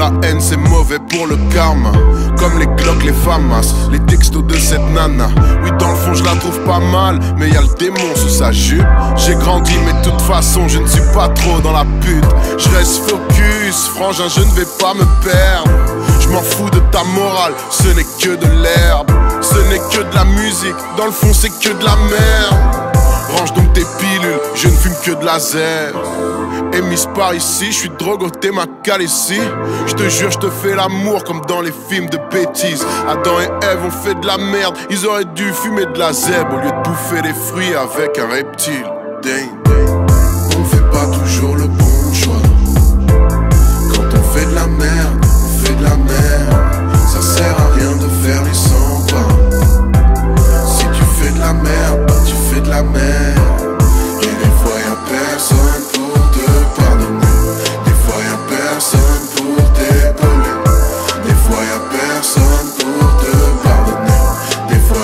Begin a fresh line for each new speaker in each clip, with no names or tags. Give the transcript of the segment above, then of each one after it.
la haine c'est mauvais pour le karma. Comme les Glock, les famas, les textos de cette nana. Oui dans le fond je la trouve pas mal, mais y'a le démon sous sa jupe. J'ai grandi mais de toute façon je ne suis pas trop dans la pute. Je reste focus, frangin je ne vais pas me perdre. Je m'en fous de ta morale, ce n'est que de l'herbe. Ce n'est que de la musique, dans le fond c'est que de la merde. Range donc tes pilules, je ne fume que de la zèbre. Émise par ici, je suis drogoté, ma calessie. Je te jure, je te fais l'amour comme dans les films de bêtises. Adam et Ève ont fait de la merde, ils auraient dû fumer de la zèbre au lieu de bouffer des fruits avec un reptile. Dang. On fait pas toujours le bon choix. Quand on fait de la merde, on fait de la merde. Ça sert à rien de faire les 100 pas. Si tu fais de la merde, bah tu fais de la merde. Et des fois y'a personne pour te pardonner. Des fois y'a personne pour t'épauler. Des fois y'a personne pour te pardonner. Des fois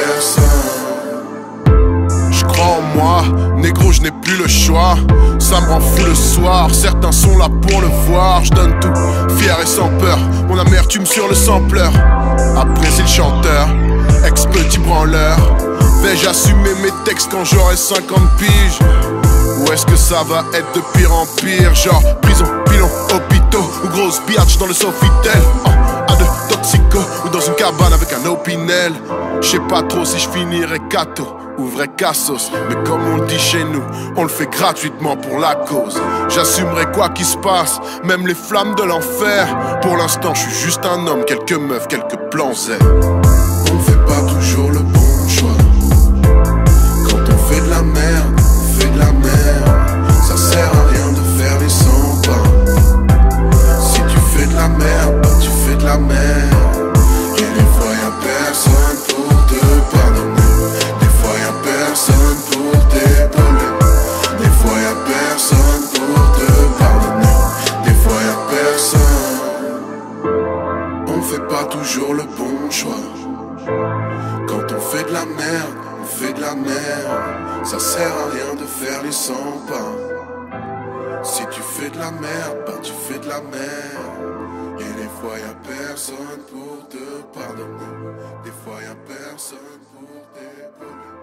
y'a personne. Je crois en moi, négro je n'ai plus le choix. Ça me rend fou le soir, certains sont là pour le voir. Je donne tout, fier et sans peur. Mon amertume sur le sampleur. Après c'est le chanteur, ex-petit branleur. Vais-je assumer mes textes quand j'aurai 50 piges? Ou est-ce que ça va être de pire en pire? Genre prison, pilon, hôpitaux ou grosse biatch dans le Sofitel. À de toxico ou dans une cabane avec un opinel. Je sais pas trop si je finirai cato ou vrai cassos. Mais comme on le dit chez nous, on le fait gratuitement pour la cause. J'assumerai quoi qu'il se passe, même les flammes de l'enfer. Pour l'instant je suis juste un homme, quelques meufs, quelques plans zen. On fait pas toujours le bon choix. Quand on fait de la merde, on fait de la merde. Ça sert à rien de faire les 100 pas. Si tu fais de la merde, bah tu fais de la merde. Et des fois y'a personne pour te pardonner. Des fois y'a personne pour t'épauler. Des fois y'a personne pour te pardonner. Des fois y'a personne. On fait pas toujours le bon choix. Quand on fait de la merde, on fait de la merde. Ça sert à rien de faire les 100 pas. Si tu fais de la merde, bah tu fais de la merde. Et des fois y'a personne pour te pardonner. Des fois y'a personne pour t'épauler.